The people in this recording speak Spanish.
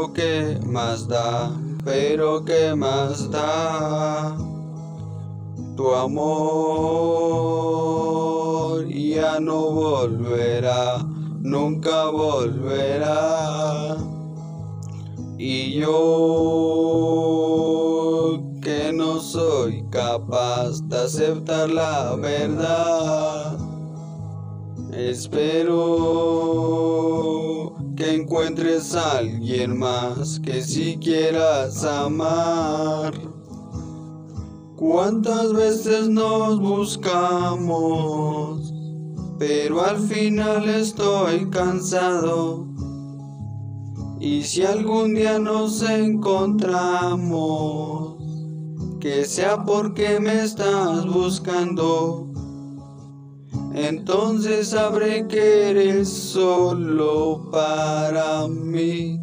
pero qué más da, pero qué más da. Tu amor ya no volverá, nunca volverá. Y yo que no soy capaz de aceptar la verdad, espero que encuentres a alguien más que si quieras amar. ¿Cuántas veces nos buscamos? Pero al final estoy cansado. Y si algún día nos encontramos, que sea porque me estás buscando, entonces sabré que eres solo para mí.